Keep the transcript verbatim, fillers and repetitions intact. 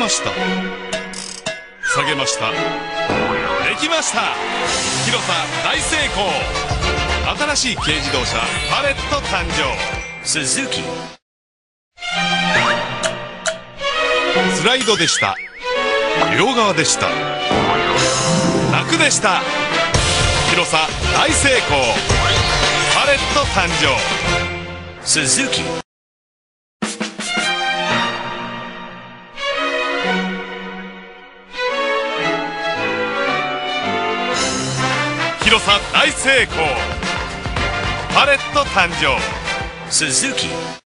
ました。下げました。できました。広さ大成功。新しい軽自動車パレット誕生。スズキ。スライドでした。両側でした。楽でした。広さ大成功。パレット誕生。スズキ。広さ大成功。パレット誕生。スズキ。